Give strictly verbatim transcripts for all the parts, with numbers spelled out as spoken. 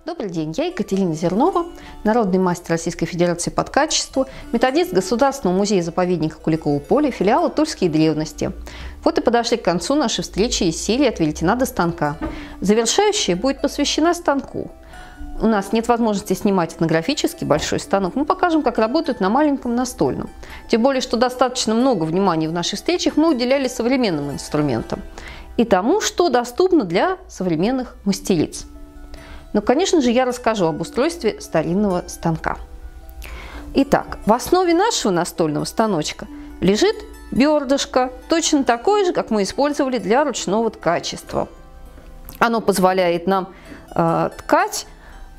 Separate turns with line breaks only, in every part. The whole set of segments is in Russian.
Добрый день, я Екатерина Зернова, народный мастер Российской Федерации по ткачеству, методист Государственного музея-заповедника Куликово поле, филиала «Тульские древности». Вот и подошли к концу нашей встречи из серии «От веретена до станка». Завершающая будет посвящена станку. У нас нет возможности снимать этнографический большой станок, мы покажем, как работают на маленьком настольном. Тем более, что достаточно много внимания в наших встречах мы уделяли современным инструментам и тому, что доступно для современных мастериц. Но, конечно же, я расскажу об устройстве старинного станка. Итак, в основе нашего настольного станочка лежит бердышко, точно такое же, как мы использовали для ручного ткачества. Оно позволяет нам э, ткать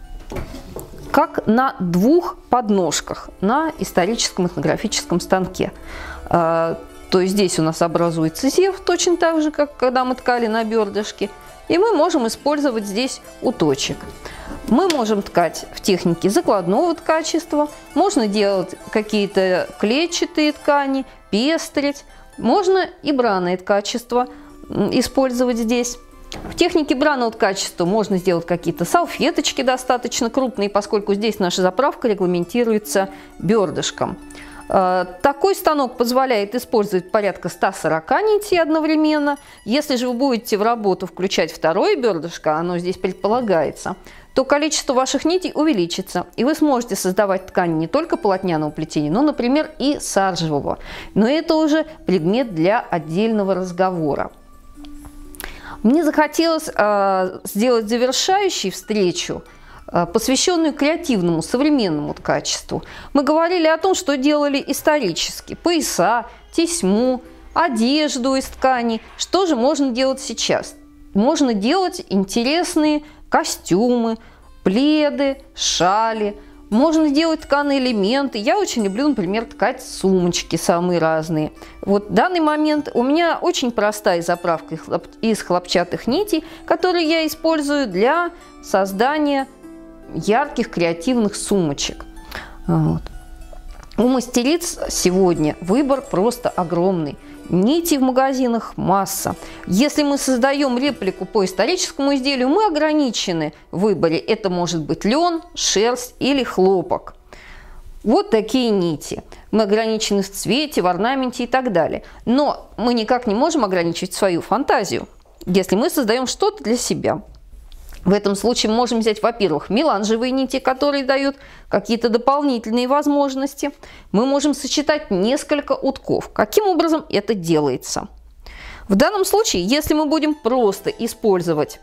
как на двух подножках на историческом этнографическом станке. Э, то есть здесь у нас образуется зев, точно так же, как когда мы ткали на бердышке. И мы можем использовать здесь уточек. Мы можем ткать в технике закладного ткачества, можно делать какие-то клетчатые ткани, пестрить, можно и бранное ткачество использовать здесь. В технике бранного ткачества можно сделать какие-то салфеточки достаточно крупные, поскольку здесь наша заправка регламентируется бердышком. Такой станок позволяет использовать порядка ста сорока нитей одновременно. Если же вы будете в работу включать второе бердышко, оно здесь предполагается, то количество ваших нитей увеличится, и вы сможете создавать ткань не только полотняного плетения, но, например, и саржевого. Но это уже предмет для отдельного разговора. Мне захотелось э, сделать завершающую встречу, посвященную креативному, современному ткачеству. Мы говорили о том, что делали исторически: пояса, тесьму, одежду из ткани. Что же можно делать сейчас? Можно делать интересные костюмы, пледы, шали. Можно делать тканые элементы. Я очень люблю, например, ткать сумочки самые разные. Вот в данный момент у меня очень простая заправка из хлопчатых нитей, которые я использую для создания ярких креативных сумочек. Вот. У мастериц сегодня выбор просто огромный. Нитей в магазинах масса. Если мы создаем реплику по историческому изделию, мы ограничены в выборе. Это может быть лен, шерсть или хлопок. Вот такие нити. Мы ограничены в цвете, в орнаменте и так далее. Но мы никак не можем ограничить свою фантазию, если мы создаем что-то для себя. В этом случае мы можем взять, во-первых, меланжевые нити, которые дают какие-то дополнительные возможности. Мы можем сочетать несколько утков. Каким образом это делается? В данном случае, если мы будем просто использовать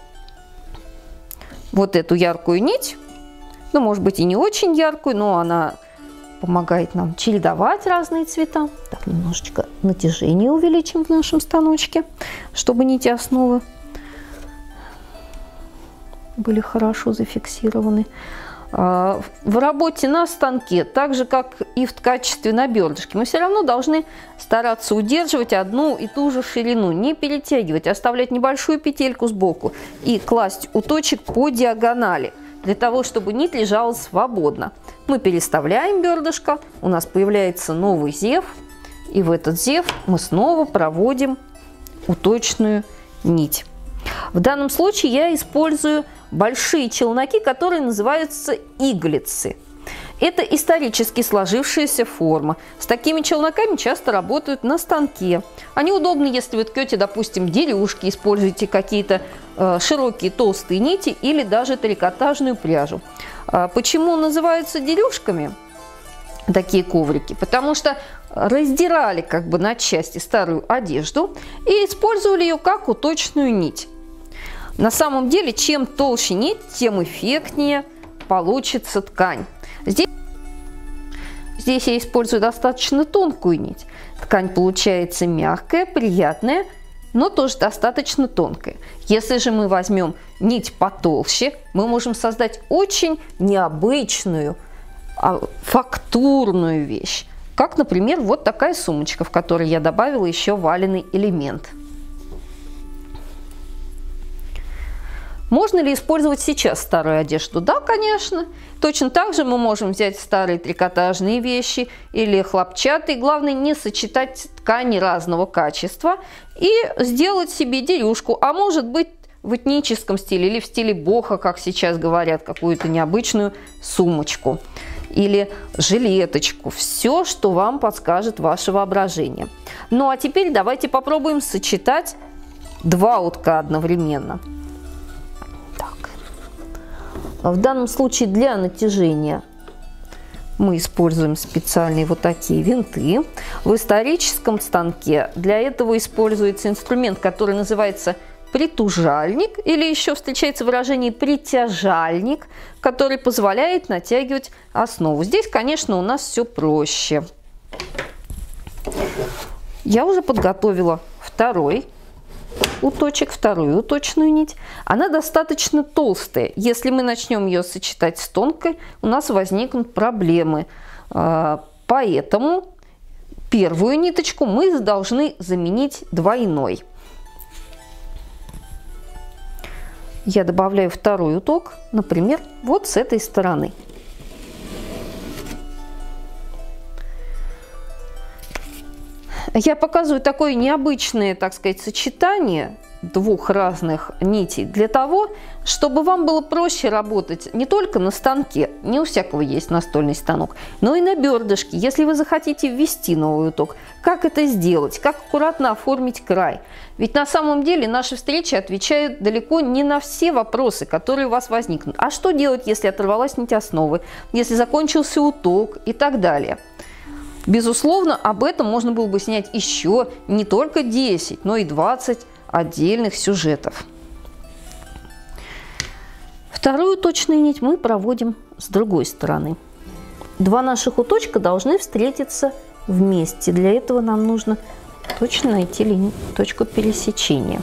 вот эту яркую нить, ну, может быть, и не очень яркую, но она помогает нам чередовать разные цвета. Так, немножечко натяжение увеличим в нашем станочке, чтобы нити основы были хорошо зафиксированы. В работе на станке, так же как и в ткачестве на бердышке, мы все равно должны стараться удерживать одну и ту же ширину, не перетягивать, оставлять небольшую петельку сбоку и класть уточек по диагонали, для того, чтобы нить лежала свободно. Мы переставляем бердышко, у нас появляется новый зев, и в этот зев мы снова проводим уточную нить. В данном случае я использую большие челноки, которые называются иглицы. Это исторически сложившаяся форма. С такими челноками часто работают на станке. Они удобны, если вы ткете, допустим, дерюшки, используете какие-то э, широкие толстые нити или даже трикотажную пряжу. А почему называются дерюшками такие коврики? Потому что раздирали как бы на части старую одежду и использовали ее как уточную нить. На самом деле, чем толще нить, тем эффектнее получится ткань. Здесь, здесь я использую достаточно тонкую нить. Ткань получается мягкая, приятная, но тоже достаточно тонкая. Если же мы возьмем нить потолще, мы можем создать очень необычную, фактурную вещь. Как, например, вот такая сумочка, в которой я добавила еще валеный элемент. Можно ли использовать сейчас старую одежду? Да, конечно. Точно так же мы можем взять старые трикотажные вещи или хлопчатые. Главное, не сочетать ткани разного качества и сделать себе дерюшку. А может быть, в этническом стиле или в стиле бохо, как сейчас говорят, какую-то необычную сумочку или жилеточку. Все, что вам подскажет ваше воображение. Ну а теперь давайте попробуем сочетать два утка одновременно. Так. В данном случае для натяжения мы используем специальные вот такие винты. В историческом станке для этого используется инструмент, который называется притужальник, или еще встречается выражение притяжальник, который позволяет натягивать основу. Здесь, конечно, у нас все проще. Я уже подготовила второй уточек, вторую уточную нить. Она достаточно толстая. Если мы начнем ее сочетать с тонкой, у нас возникнут проблемы. Поэтому первую ниточку мы должны заменить двойной. Я добавляю второй уток, например, вот с этой стороны. Я показываю такое необычное, так сказать, сочетание двух разных нитей для того, чтобы вам было проще работать не только на станке, не у всякого есть настольный станок, но и на бердышке. Если вы захотите ввести новый уток, как это сделать, как аккуратно оформить край. Ведь на самом деле наши встречи отвечают далеко не на все вопросы, которые у вас возникнут. А что делать, если оторвалась нить основы, если закончился уток и так далее. Безусловно, об этом можно было бы снять еще не только десять, но и двадцать отдельных сюжетов. Вторую уточную нить мы проводим с другой стороны. Два наших уточка должны встретиться вместе. Для этого нам нужно точно найти линию, точку пересечения.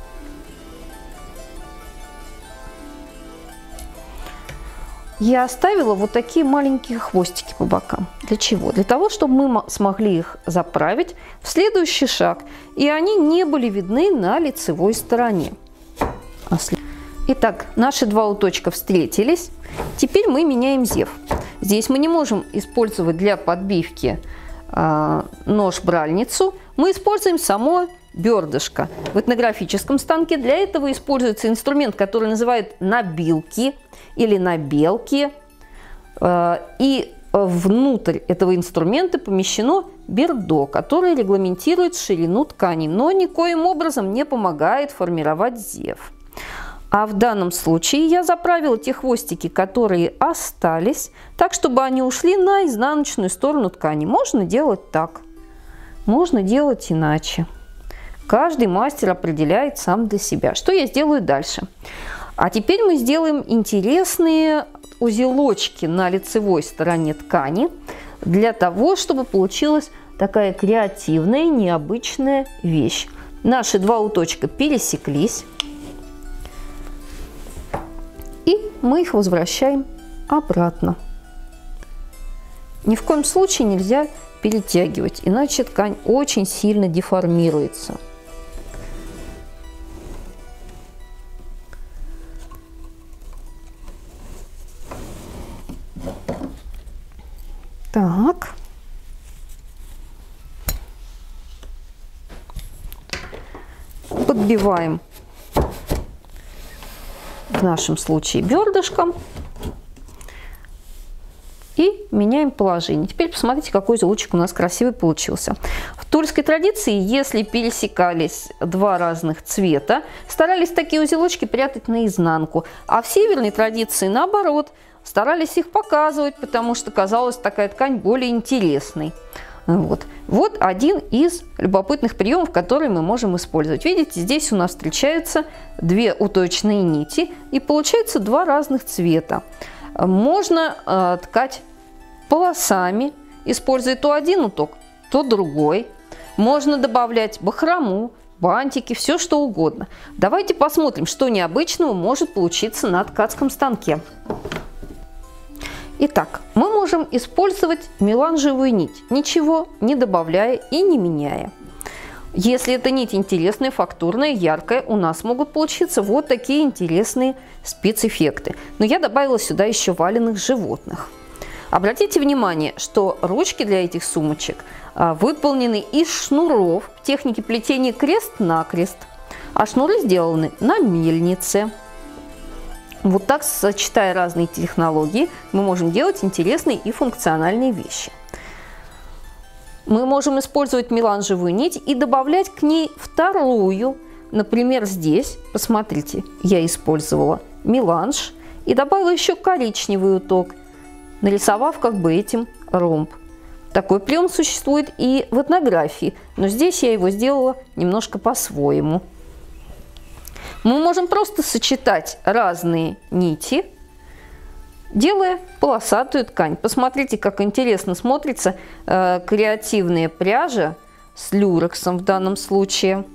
Я оставила вот такие маленькие хвостики по бокам. Для чего? Для того, чтобы мы смогли их заправить в следующий шаг, и они не были видны на лицевой стороне. Итак, наши два уточка встретились. Теперь мы меняем зев. Здесь мы не можем использовать для подбивки э, нож-бральницу. Мы используем само бердышко. В этнографическом станке для этого используется инструмент, который называют набилки или набелки. И внутрь этого инструмента помещено бердо, которое регламентирует ширину ткани, но никоим образом не помогает формировать зев. А в данном случае я заправила те хвостики, которые остались, так, чтобы они ушли на изнаночную сторону ткани. Можно делать так, можно делать иначе. Каждый мастер определяет сам для себя. Что я сделаю дальше? А теперь мы сделаем интересные узелочки на лицевой стороне ткани для того, чтобы получилась такая креативная, необычная вещь. Наши два уточка пересеклись, и мы их возвращаем обратно. Ни в коем случае нельзя перетягивать, иначе ткань очень сильно деформируется. Так. Подбиваем в нашем случае бердышком и меняем положение. Теперь посмотрите, какой узелочек у нас красивый получился. В тульской традиции, если пересекались два разных цвета, старались такие узелочки прятать наизнанку, а в северной традиции наоборот, старались их показывать, потому что казалась такая ткань более интересной. Вот. Вот один из любопытных приемов, которые мы можем использовать. Видите, здесь у нас встречаются две уточные нити, и получается два разных цвета. Можно э, ткать полосами, используя то один уток, то другой. Можно добавлять бахрому, бантики, все что угодно. Давайте посмотрим, что необычного может получиться на ткацком станке. Итак, мы можем использовать меланжевую нить, ничего не добавляя и не меняя. Если эта нить интересная, фактурная, яркая, у нас могут получиться вот такие интересные спецэффекты. Но я добавила сюда еще валенных животных. Обратите внимание, что ручки для этих сумочек выполнены из шнуров в технике плетения крест-накрест. а шнуры сделаны на мельнице. Вот так, сочетая разные технологии, мы можем делать интересные и функциональные вещи. Мы можем использовать меланжевую нить и добавлять к ней вторую. Например, здесь, посмотрите, я использовала меланж и добавила еще коричневый уток, нарисовав как бы этим ромб. Такой прием существует и в этнографии, но здесь я его сделала немножко по-своему. Мы можем просто сочетать разные нити, делая полосатую ткань. Посмотрите, как интересно смотрится э, креативная пряжа с люрексом в данном случае.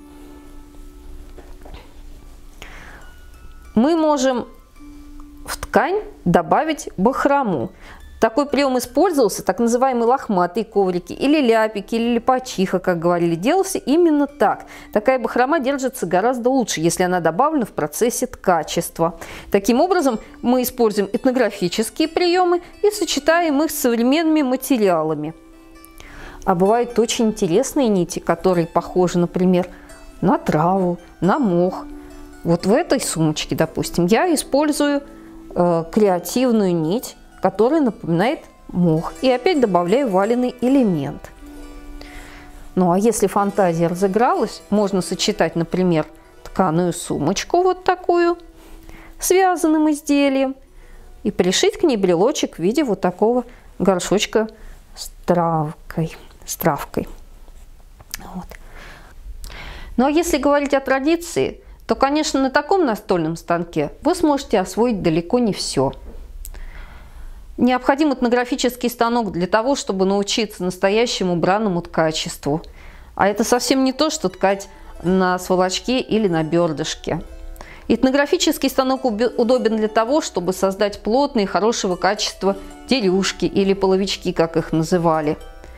Мы можем в ткань добавить бахрому. Такой прием использовался, так называемые лохматые коврики, или ляпики, или липачиха, как говорили, делался именно так. Такая бахрома держится гораздо лучше, если она добавлена в процессе ткачества. Таким образом, мы используем этнографические приемы и сочетаем их с современными материалами. А бывают очень интересные нити, которые похожи, например, на траву, на мох. Вот в этой сумочке, допустим, я использую э, креативную нить, который напоминает мох. И опять добавляю валеный элемент. Ну а если фантазия разыгралась, можно сочетать, например, тканую сумочку вот такую с вязаным изделием и пришить к ней брелочек в виде вот такого горшочка с травкой. С травкой. Вот. Ну а если говорить о традиции, то, конечно, на таком настольном станке вы сможете освоить далеко не все. Необходим этнографический станок для того, чтобы научиться настоящему бранному ткачеству. А это совсем не то, что ткать на сволочке или на бердышке. Этнографический станок удобен для того, чтобы создать плотные, хорошего качества дерюшки или половички, как их называли.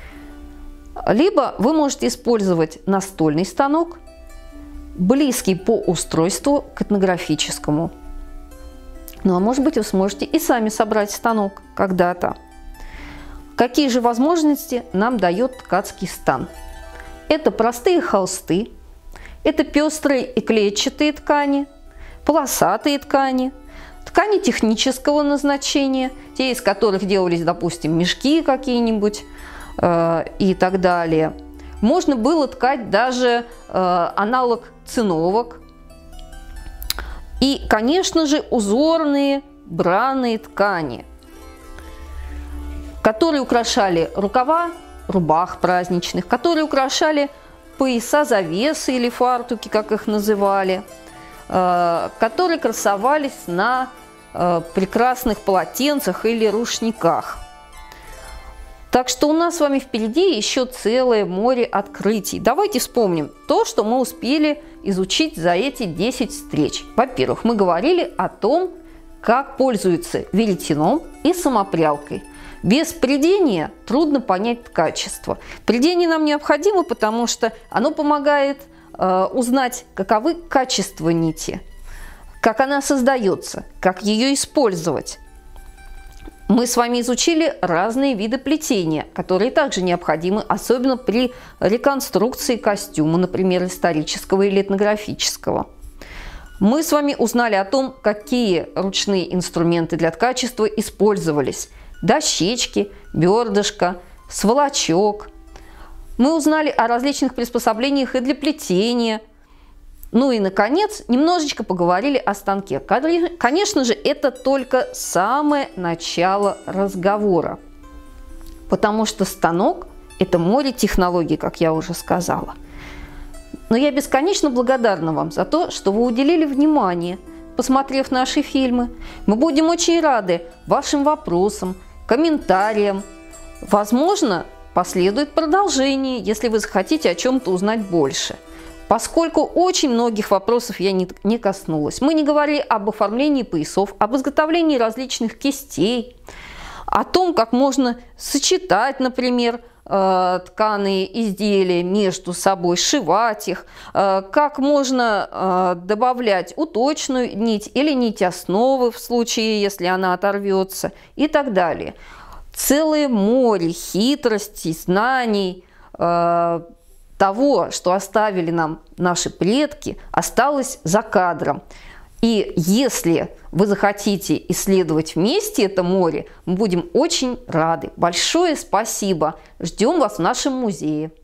Либо вы можете использовать настольный станок, близкий по устройству к этнографическому. Ну, а может быть, вы сможете и сами собрать станок когда-то. Какие же возможности нам дает ткацкий стан? Это простые холсты, это пестрые и клетчатые ткани, полосатые ткани, ткани технического назначения, те, из которых делались, допустим, мешки какие-нибудь э, и так далее. Можно было ткать даже э, аналог циновок. И, конечно же, узорные бранные ткани, которые украшали рукава рубах праздничных, которые украшали пояса, завесы или фартуки, как их называли, которые красовались на прекрасных полотенцах или рушниках. Так что у нас с вами впереди еще целое море открытий. Давайте вспомним то, что мы успели изучить за эти десять встреч. Во-первых, мы говорили о том, как пользуются веретеном и самопрялкой. Без прядения трудно понять ткачество. Прядение нам необходимо, потому что оно помогает э, узнать, каковы качества нити, как она создается, как ее использовать. Мы с вами изучили разные виды плетения, которые также необходимы, особенно при реконструкции костюма, например, исторического или этнографического. Мы с вами узнали о том, какие ручные инструменты для ткачества использовались. Дощечки, бердышко, сволочок. Мы узнали о различных приспособлениях и для плетения. Ну и, наконец, немножечко поговорили о станке. Конечно же, это только самое начало разговора, потому что станок – это море технологий, как я уже сказала. Но я бесконечно благодарна вам за то, что вы уделили внимание, посмотрев наши фильмы. Мы будем очень рады вашим вопросам, комментариям. Возможно, последует продолжение, если вы захотите о чем-то узнать больше. Поскольку очень многих вопросов я не, не коснулась. Мы не говорили об оформлении поясов, об изготовлении различных кистей, о том, как можно сочетать, например, э, тканые изделия между собой, сшивать их, э, как можно э, добавлять уточную нить или нить основы в случае, если она оторвется и так далее. Целое море хитростей, знаний, э, того, что оставили нам наши предки, осталось за кадром. И если вы захотите исследовать вместе это море, мы будем очень рады. Большое спасибо. Ждем вас в нашем музее.